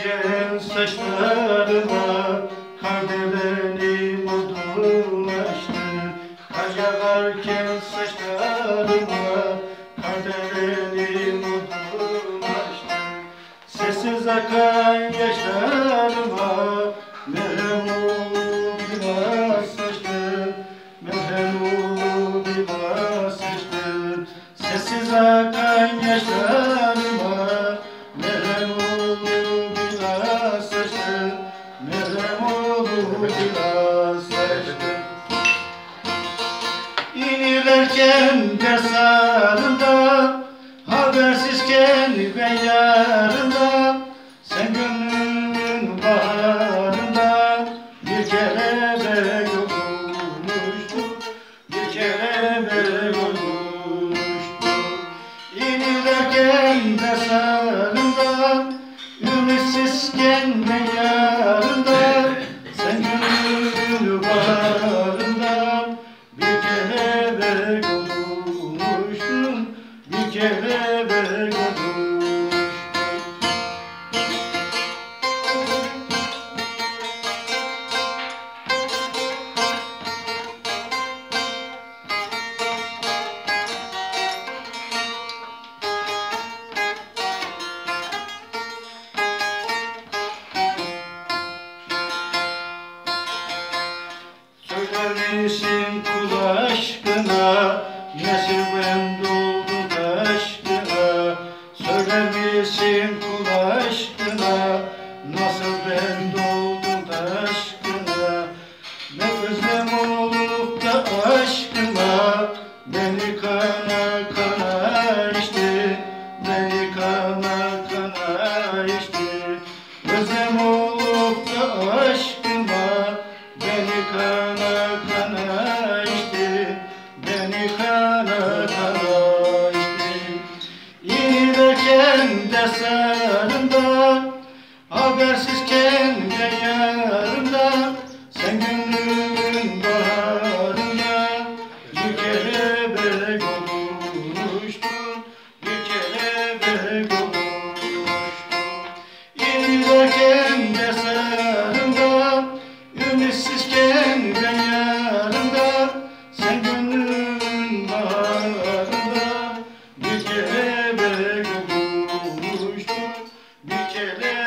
Kaçarken saçlarıma kardelenim odunlaştı. Kaçarken saçlarıma kardelenim odunlaştı. Sessiz akan yaşlarıma merhem olup biraz saçtı. Merhem olup biraz saçtı. Sessiz akan yaşlarıma merhem olup biraz saçtı. Merhem olup biraz saçtı. İnirlerken ders ağrında, habersizken ben yarında, sen gönlümün baharında bir kelebek olmuştu, bir kelebek olmuştu. İnirlerken ders ağrında, ümitsizken ben yarında, sen gönlümün baharında bir kelebek olmuştun, bir kelebek olmuştun. Söyler misin kul aşkına, nasıl ben doldum aşkına? Söyler misin kul aşkına, nasıl ben doldum aşkına? Ne özlem olup da aşkıma, beni kana kana içti, beni kana kana içti. Özlem olup da aşkıma, beni kana kana içti, beni kana kana içti. İnerken ders ağrında, habersizken ben yarında, sen gönlümün baharında bir kelebek olmuştun, bir kelebek olmuştun. İnerken ders ağrında, ümitsizken ben yarında, sen gönlümün baharında bir kelebek olmuştun, bir kelebek.